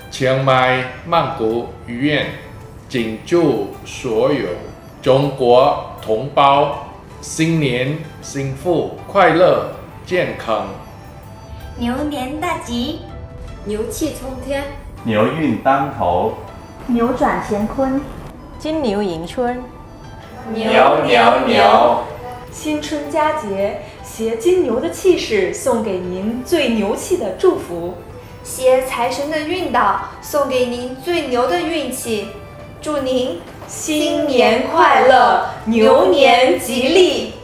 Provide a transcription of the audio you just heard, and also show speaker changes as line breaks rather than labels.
清迈、曼谷医院谨祝所有中国同胞新年幸福、快乐、健康，
牛年大吉，
牛气冲天，
牛运当头，
扭转乾坤，
金牛迎春，
牛牛牛！
新春佳节，携金牛的气势送给您最牛气的祝福，
携财神的运导送给您最牛的运气，祝您
新年快乐，牛年吉利！